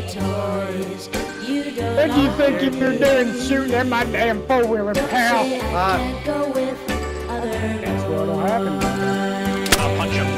What do you think if you're doing shooting at my damn four-wheeler, pal? That's what'll happen. I'll punch him.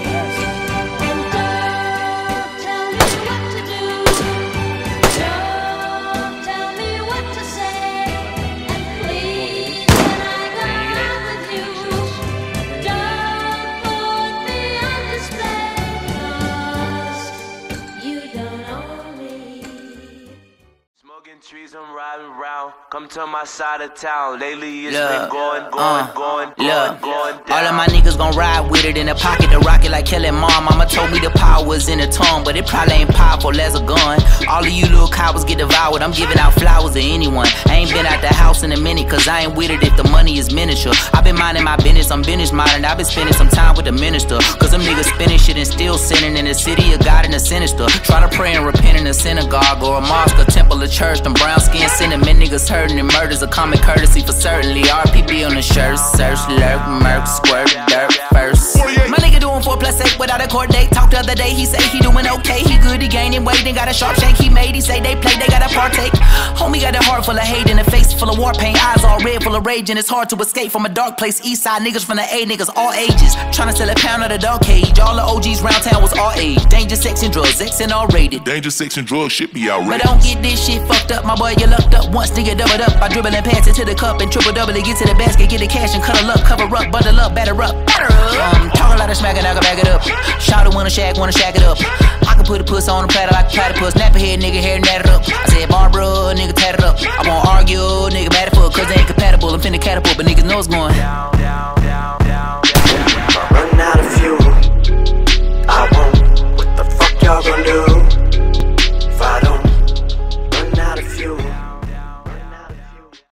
Trees, I'm riding around. Come to my side of town. Lately it's been going down. All of my niggas gon' ride with it in the pocket to rock it like Kelly Mom. Mama told me the power was in the tongue, but it probably ain't powerful as a gun. All of you little cowards get devoured. I'm giving out flowers to anyone. I ain't been out the house in a minute, cause I ain't with it if the money is miniature. I've been minding my business, I'm business minding. I've been spending some time with the minister, cause them niggas spinning shit and still sinning in the city of God and the sinister. Try to pray and repent in a synagogue or a mosque, a temple, a church. Them brown skin cinnamon niggas hurting and murders a common courtesy for certainly. RPB on the shirt, search, lurk, murk, squirt, dirt first. My nigga doing 4+8 without a court date. Talked the other day, he say he doing okay. He good, he gaining weight, and got a sharp shank he made. He say they play, they gotta partake. Homie got a heart full of hate and a face full of war paint. Eyes all red, full of rage, and it's hard to escape from a dark place. East side niggas from the A, niggas all ages. Tryna sell a pound of the dog cage. All the OGs round town was all age. Danger, sex, and drugs, X and all rated. Danger, sex, and drugs shit be outrageous. But don't get this shit fucked up, my boy, you lucked up. Once nigga doubled up, I dribble and pass it to the cup and triple double it, get to the basket, get the cash and cuddle up, cover up, bundle up, batter up. Talk a lot of smack and I can back it up. Shout it wanna shack it up. I can put a puss on a platter like a platypus. Nap a head, nigga, hair nat it up. I said Barbara, nigga, tat it up. I won't argue, nigga, mad at fuck, cause they ain't compatible. I'm finna catapult, but niggas know it's going.